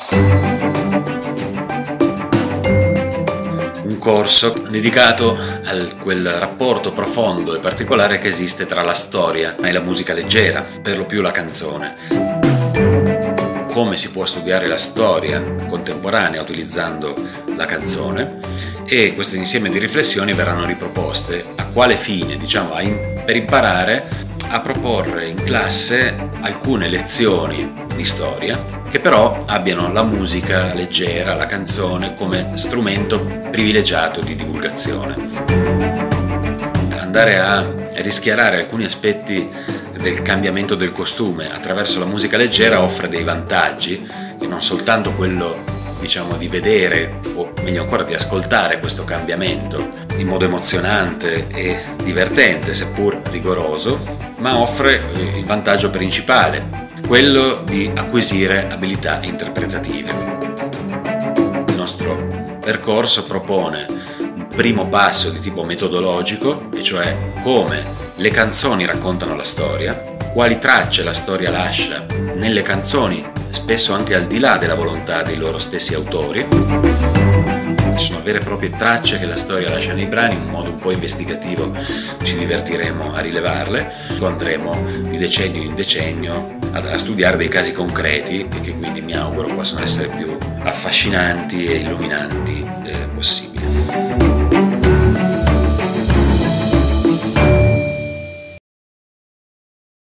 Un corso dedicato a quel rapporto profondo e particolare che esiste tra la storia e la musica leggera, per lo più la canzone. Come si può studiare la storia contemporanea utilizzando la canzone, e questo insieme di riflessioni verranno riproposte. A quale fine? Per imparare a proporre in classe alcune lezioni di storia che però abbiano la musica leggera, la canzone, come strumento privilegiato di divulgazione. Andare a rischiarare alcuni aspetti del cambiamento del costume attraverso la musica leggera offre dei vantaggi, e non soltanto quello di vedere, o meglio ancora di ascoltare questo cambiamento in modo emozionante e divertente, seppur rigoroso, ma offre il vantaggio principale, quello di acquisire abilità interpretative. Il nostro percorso propone un primo passo di tipo metodologico, e cioè come le canzoni raccontano la storia, quali tracce la storia lascia nelle canzoni, spesso anche al di là della volontà dei loro stessi autori. Ci sono vere e proprie tracce che la storia lascia nei brani, in un modo un po' investigativo ci divertiremo a rilevarle. Andremo di decennio in decennio a studiare dei casi concreti, e che quindi mi auguro possano essere più affascinanti e illuminanti possibili.